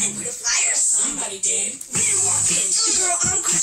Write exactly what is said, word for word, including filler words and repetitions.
didn't put a flyer. Somebody did. We didn't walk in. Girl, I'm